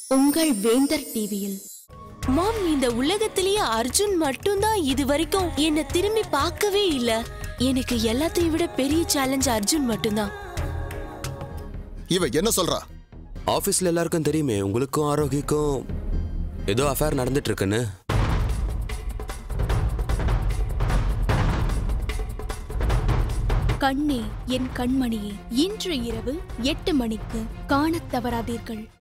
உங்கள் வேந்தர் டிவியில். மாம், இந்த உலகத்திலேயே அர்ஜுன் மட்டும்தான் இது வரைக்கும் என்ன திரும்பி பார்க்கவே இல்ல. எனக்கு எல்லாத்தையும் விட பெரிய சேலஞ்ச் அர்ஜுன் மட்டும்தான். இவ என்ன சொல்றா? ஆபீஸ்ல எல்லாருக்கும் தெரியுமே, உங்களுக்கும் ஆரோக்கியக்கும் ஏதோ அஃபேர் நடந்துட்டு இருக்குன்னு. கண்ணே என் கண்மணியே, இன்று இரவு 8 மணிக்கு காணத் தவறாதீர்கள்.